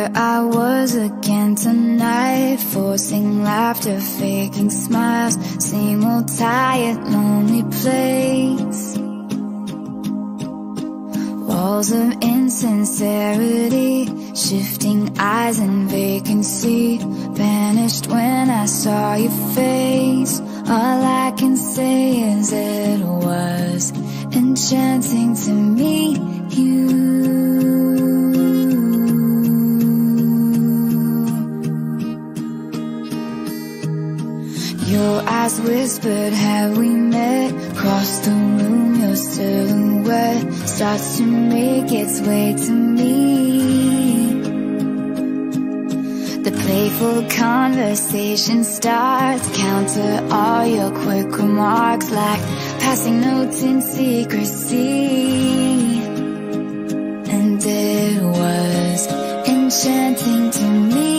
There I was again tonight, forcing laughter, faking smiles. Same old tired, lonely place. Walls of insincerity, shifting eyes and vacancy. Vanished when I saw your face. All I can say is it was enchanting to meet you. Your eyes whispered, have we met? Across the room, your silhouette starts to make its way to me. The playful conversation starts, counter all your quick remarks like passing notes in secrecy. And it was enchanting to me.